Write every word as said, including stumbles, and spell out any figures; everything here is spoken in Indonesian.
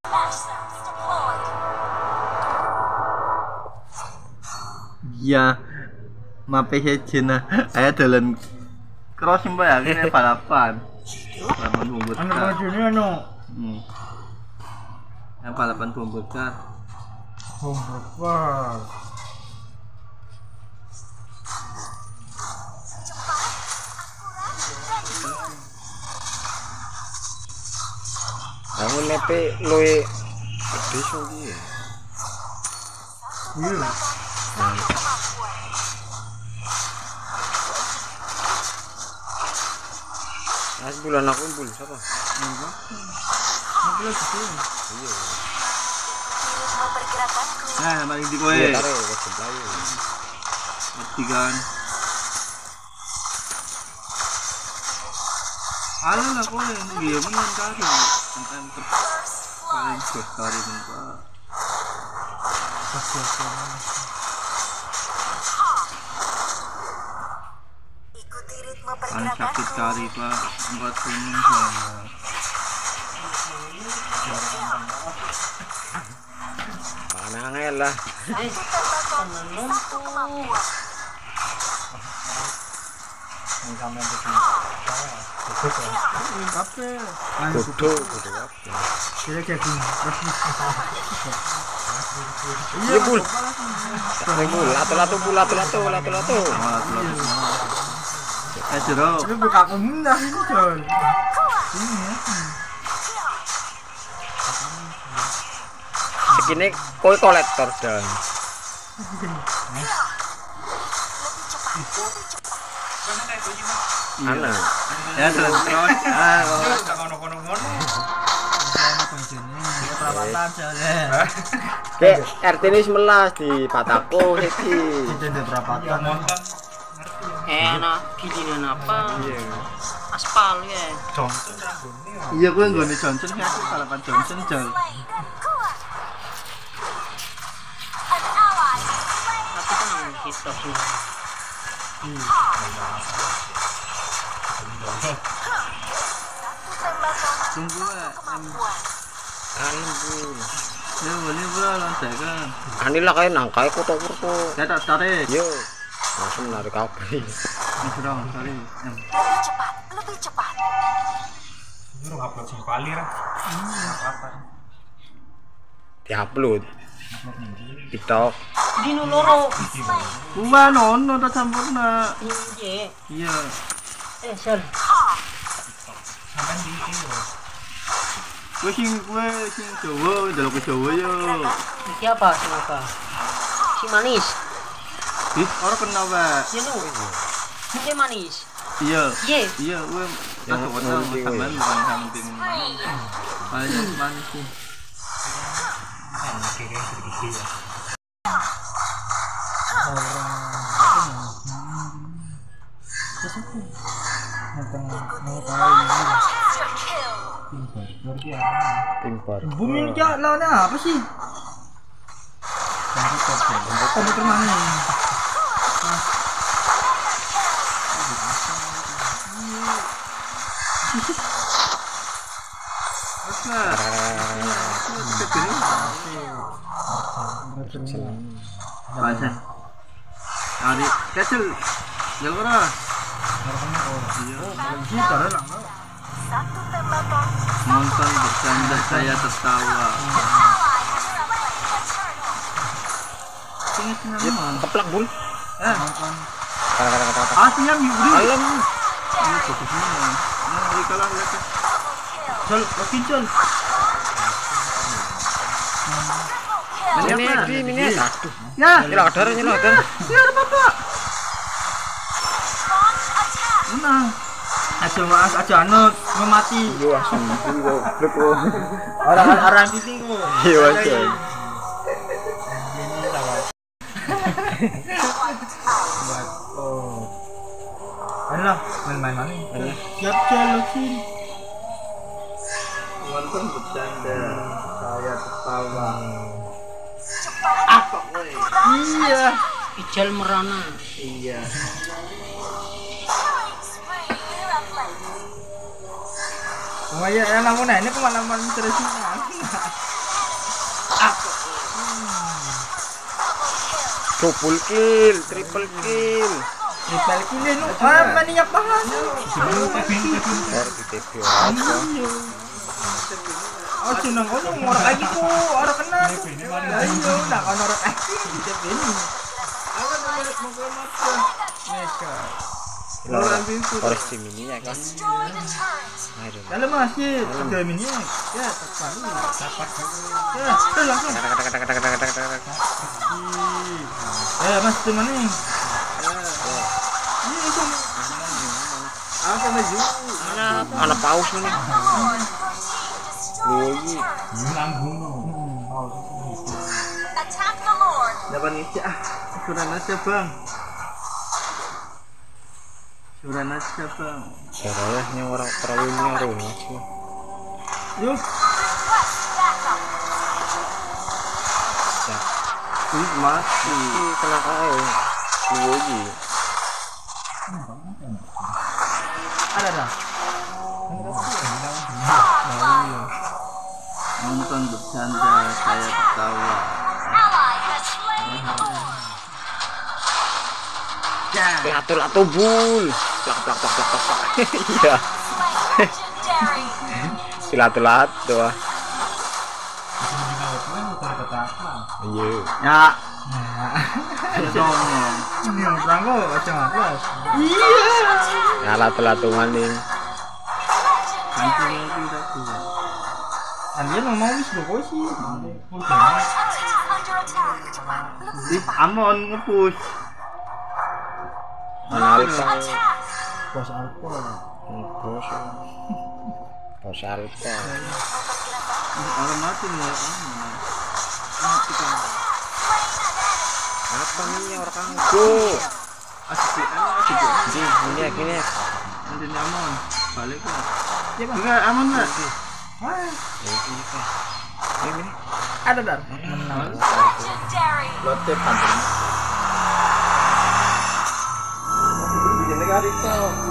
Iya, mape hejena. Ayo dalan crossing mbak akhirnya balapan. Balapan bumbut. Anu bajunya anu. Hmm. Yang balapan bumbut kan. Bumbut. Kamu nepe luwe gede soalnya ya. Iya. Mas bulan aku bul siapa? Enggak. Aku lagi sih. Iya. Nah, paling di kowe. Iya, taruh ke sebelah ya. Ngerti kan? Alah lah kowe, iya men kari. Enten ter paling bos kari men Pak. Kan sakit kari Pak, empat gunung sama. Mana angel lah. Kudu, kudu apa? Kira kayak gini. Iya bul. Ini bul, lato-lato bul, lato-lato, lato-lato. Eh jero. Ini buka kemunah ini John. Ini ya. Segini koi kolektor dan. Ana. Ya terus terus. Ah, Enggak ngono-ngono. Perawatan jalan. Oke, R T ini sebelas di Patako iki. Itu di perawatan. Enak, gini apa? Aspal ya. iya gue nggone Johnson ya aku balapan Johnson jal. Tapi kan kita sih. Tunggu ya. Anu bul. Ya boleh bro lonjakan. Ani lah kayak nangkai kotor kotor. Ya tak tarik. Yo. Langsung narik kabel. Mas dong, sorry. Lebih cepat, lebih cepat. Ini lu upload sing kali ra. Apa? Diupload. TikTok. Dino loro. Wah nono tak sampurna. Iya. Iya. Eh, sel. Sampai di sini. Gue sing gue sing Jawa, jalur ke Jawa yo. Iki apa? Kenapa? Si manis. Ih, orang kenal Pak. Ya lu. Si manis. Iya. Iya. Iya, gue tak Yang tahu ngerti, sampean weh. bukan samping. Banyak manis sih. Timpar. Bumi ini kayak lawannya apa sih? Komputer mana? Baca. Adik kecil. Jalur lah. Satu tembakan. Nonton bercanda saya tertawa. Sini sini mana? Keplak bul. Eh, Kata-kata kata. ah sinyal yuri. Alam. Ini fokus mana? Nah, beri kalah lihat. Jal, lagi jal. Ini di ini. Aduh. Ya, Nyelak dar, nyelak dar. ya ada bapak. Menang. Aja mas, aja anu mati. Yo asem. Goblok. Orang-orang piting kok. Iya aja. Oh. Ayolah, main-main mana? Siap jalan sih. Nonton bercanda saya tertawa. Iya. Ijal merana. Iya. Oh iya, yang namun ini pengalaman terus double kill, triple kill. Triple kill lu. Ah, maniak banget. Ter di T V apa? Oh, senang ono ngorok lagi ku, orang kena. Ayo, nak ngorok lagi di T V ini. Aku mau mau ke mata. Mereka. Harus tim ini ya kan. Destroy the turret. Aduh. Kalau masih ada mini ya tepat. Dapat. Ya, sudah langsung. Kata kata kata kata kata kata kata. Eh, Mas teman nih. Ini itu. Apa maju? Mana anak paus nih. Lagi. Attack the Lord. Dapat ngisi ah. Suran aja, Bang. Suran aja, Bang. Caranya orang terawihnya rumah sih. Yuk. Request backup. Ya, Wih, mati. ini kena kau. Lagi. Ada dah. Nonton bercanda, saya ketawa. Ally has slain the Lord. Latu latu bul. Plak plak plak plak plak. Iya. Slain legendary. Latu latu ah. Iya. Ya. Songong. Ini yang perangko macam apa? Ya latu latu maning. Kancingnya tidak kuat. Andian mau wis lho sih. Attack under attack. Cepat. Lebih Di Amon nge-push. Mana alfa? attack. Bos alkohol. Bos. Bos alfa. Orang mati nggak aman. Mati kan. Apa nih orang kanggo? Asik asik. Ji, ini ya gini. Nanti Amon balik lah. Enggak aman enggak? Ini kan. Ini. Ada dar. Menang. Legendary. Lotte pantai. Masih berbicara negara itu.